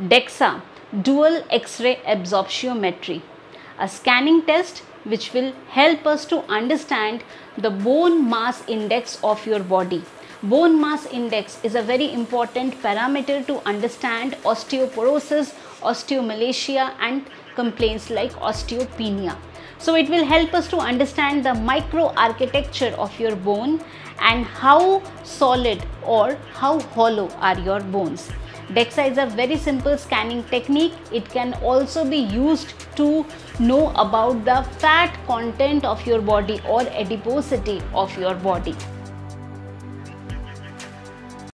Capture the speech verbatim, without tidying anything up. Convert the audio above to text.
DEXA, Dual X-ray Absorptiometry, a scanning test which will help us to understand the bone mass index of your body. Bone mass index is a very important parameter to understand osteoporosis, osteomalacia and complaints like osteopenia. So it will help us to understand the microarchitecture of your bone and how solid or how hollow are your bones. DEXA is a very simple scanning technique. It can also be used to know about the fat content of your body or adiposity of your body.